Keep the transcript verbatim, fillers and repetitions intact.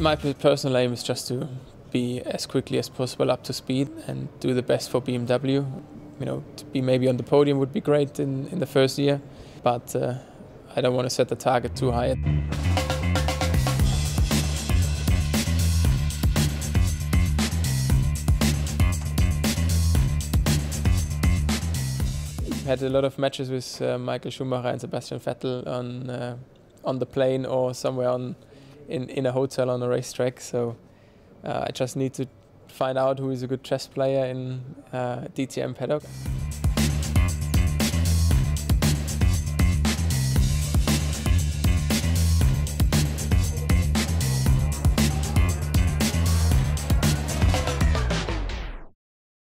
My personal aim is just to be as quickly as possible up to speed and do the best for B M W. You know, to be maybe on the podium would be great in, in the first year, but uh, I don't want to set the target too high. Had a lot of matches with uh, Michael Schumacher and Sebastian Vettel on uh, on the plane or somewhere on in, in a hotel on a racetrack. So uh, I just need to find out who is a good chess player in uh, D T M paddock.